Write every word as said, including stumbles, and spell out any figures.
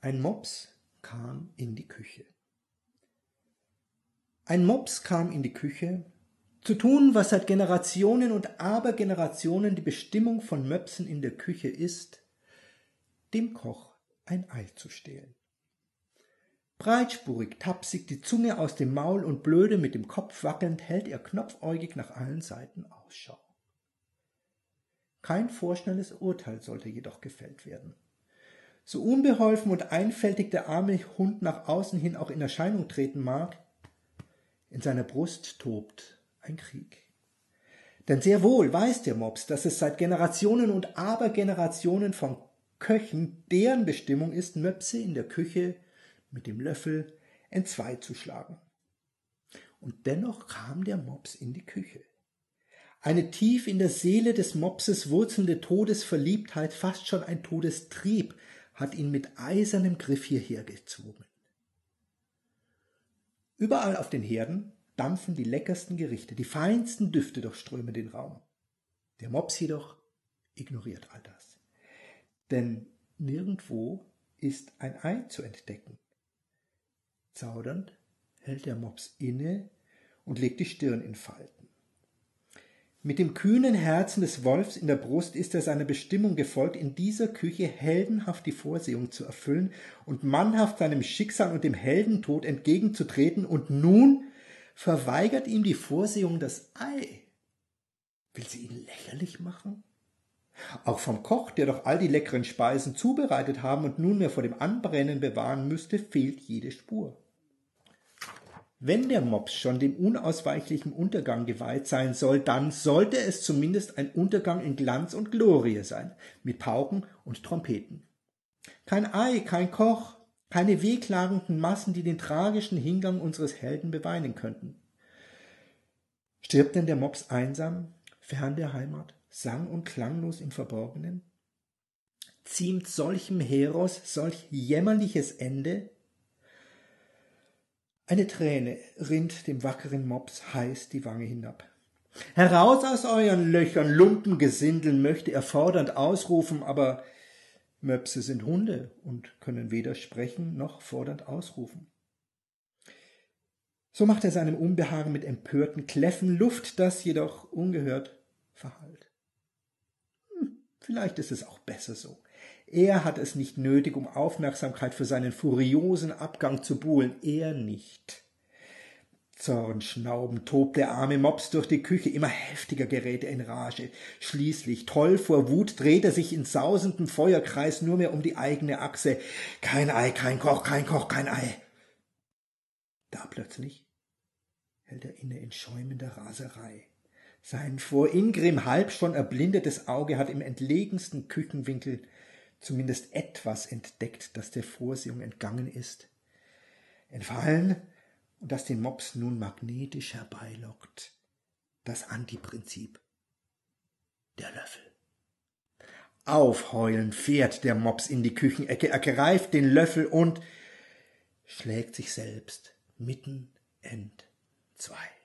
Ein Mops kam in die Küche. Ein Mops kam in die Küche, zu tun, was seit Generationen und Abergenerationen die Bestimmung von Möpsen in der Küche ist, dem Koch ein Ei zu stehlen. Breitspurig, tapsig, die Zunge aus dem Maul und blöde mit dem Kopf wackelnd, hält er knopfäugig nach allen Seiten Ausschau. Kein vorschnelles Urteil sollte jedoch gefällt werden. So unbeholfen und einfältig der arme Hund nach außen hin auch in Erscheinung treten mag, in seiner Brust tobt ein Krieg. Denn sehr wohl weiß der Mops, dass es seit Generationen und Abergenerationen von Köchen deren Bestimmung ist, Möpse in der Küche mit dem Löffel entzwei zu schlagen. Und dennoch kam der Mops in die Küche. Eine tief in der Seele des Mopses wurzelnde Todesverliebtheit, fast schon ein Todestrieb, hat ihn mit eisernem Griff hierher gezwungen. Überall auf den Herden dampfen die leckersten Gerichte, die feinsten Düfte durchströmen den Raum. Der Mops jedoch ignoriert all das. Denn nirgendwo ist ein Ei zu entdecken. Zaudernd hält der Mops inne und legt die Stirn in Falten. Mit dem kühnen Herzen des Wolfs in der Brust ist er seiner Bestimmung gefolgt, in dieser Küche heldenhaft die Vorsehung zu erfüllen und mannhaft seinem Schicksal und dem Heldentod entgegenzutreten, und nun verweigert ihm die Vorsehung das Ei. Will sie ihn lächerlich machen? Auch vom Koch, der doch all die leckeren Speisen zubereitet haben und nunmehr vor dem Anbrennen bewahren müsste, fehlt jede Spur. Wenn der Mops schon dem unausweichlichen Untergang geweiht sein soll, dann sollte es zumindest ein Untergang in Glanz und Glorie sein, mit Pauken und Trompeten. Kein Ei, kein Koch, keine wehklagenden Massen, die den tragischen Hingang unseres Helden beweinen könnten. Stirbt denn der Mops einsam, fern der Heimat, sang- und klanglos im Verborgenen? Ziemt solchem Heros solch jämmerliches Ende? Eine Träne rinnt dem wackeren Mops heiß die Wange hinab. »Heraus aus euren Löchern, Lumpengesindel«, möchte er fordernd ausrufen, aber Möpse sind Hunde und können weder sprechen noch fordernd ausrufen. So macht er seinem Unbehagen mit empörten Kläffen Luft, das jedoch ungehört verhallt. Hm, vielleicht ist es auch besser so. Er hat es nicht nötig, um Aufmerksamkeit für seinen furiosen Abgang zu buhlen. Er nicht. Zornschnaubend tobt der arme Mops durch die Küche, immer heftiger gerät er in Rage. Schließlich, toll vor Wut, dreht er sich in sausendem Feuerkreis nur mehr um die eigene Achse. Kein Ei, kein Koch, kein Koch, kein Ei. Da plötzlich hält er inne in schäumender Raserei. Sein vor Ingrimm halb schon erblindetes Auge hat im entlegensten Küchenwinkel zumindest etwas entdeckt, das der Vorsehung entgangen ist, entfallen und das den Mops nun magnetisch herbeilockt. Das Antiprinzip. Der Löffel. Aufheulend fährt der Mops in die Küchenecke, ergreift den Löffel und schlägt sich selbst mitten entzwei.